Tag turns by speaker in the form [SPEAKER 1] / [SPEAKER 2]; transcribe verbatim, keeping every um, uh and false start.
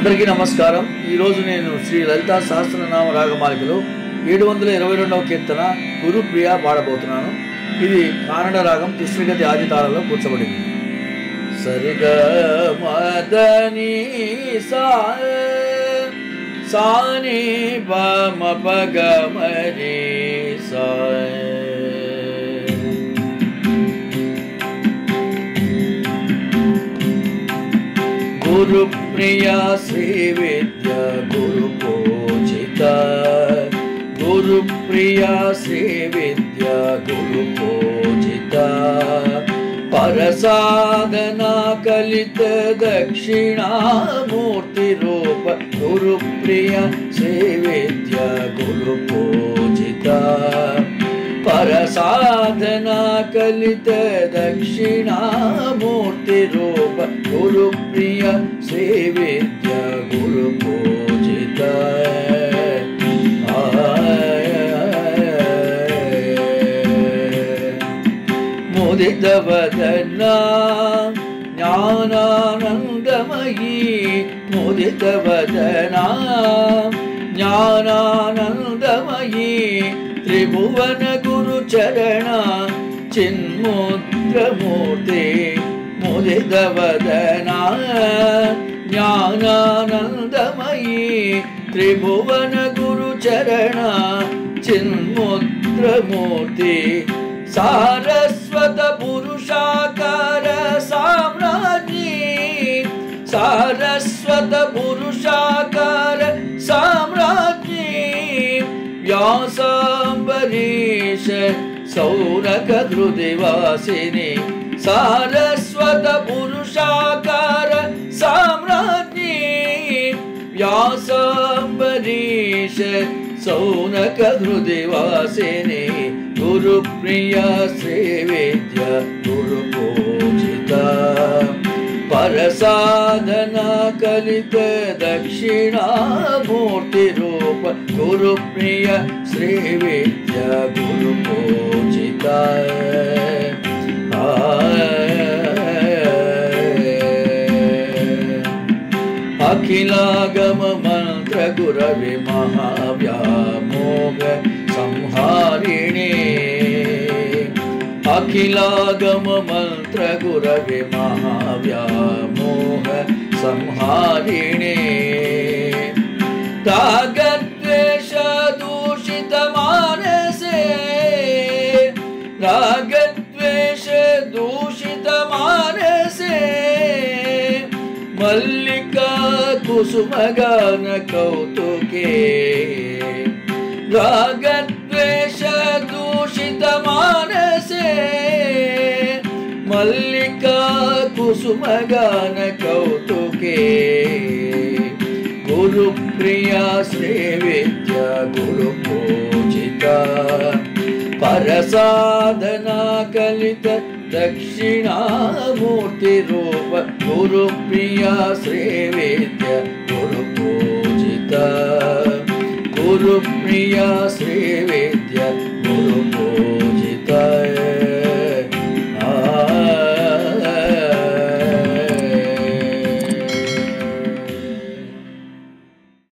[SPEAKER 1] అందరికీ నమస్కారం। ఈ రోజు నేను శ్రీ లలితా సహస్రనామ రాగమాలికలో ఏడు వందల ఇరవై రెండవ కీర్తన గురుప్రియ పాడబోతున్నాను। ఇది కానడ రాగం తిస్రిగతి ఆది తాళంలో కూర్చబడింది। సరిగ మదని సా సాని పమ పగ మరి సా गुरुप्रिया श्री विद्या गुरु पूजिता गुरुप्रिया श्री विद्या गुरु पूजिता परसाधना कलित दक्षिणामूर्ति रूप गुरुप्रिया श्री विद्या गुरु पूजिता परसाधना कलित दक्षिणामूर्ति रूप गुरुप्रिय श्री विद्या गुरु पूजिता मुदित वदना ज्ञानानंदमयी मुदित वदना ज्ञानानंदमयी त्रिभुवन गुरु चरण चिन्मुद्र मूर्ति मुदित वदना ज्ञानानंदमयी त्रिभुवन गुरु चरण चिन्मुद्र मूर्ति सारस्वत पुरुषाकार साम्राज्ञी सारस्वत पुरुषाकार साम्राज्ञी व्यासांबरीश सौनक धृतिवासिनी सारस्वत पुरुषाकार साम्राज्ञी व्यासांबरीश सौनक धृतिवासिनी गुरुप्रिया श्री विद्या गुरु पूजिता परसाधना कलित दक्षिणामूर्ति रूप गुरुप्रिय श्री विद्या गुरु पूजिता अखिलागम मंत्र गुरवे महाव्यामोग संहारिणे अखिलागम मंत्र गुरवे महाव्यामोह संहारिणे रागद्वेष दूषित मानसे रागद्वेष दूषित मानसे मल्लिका कुसुमगान कौतुके रागद्वेष दूषित मानसे मल्लिका कुसुमगान कौतुके गुरुप्रिया श्री विद्या गुरु पूजिता परसाधना कलित दक्षिणामूर्ति रूप गुरुप्रिया श्री विद्या गुरु पूजिता गुरुप्रिया श्री विद्या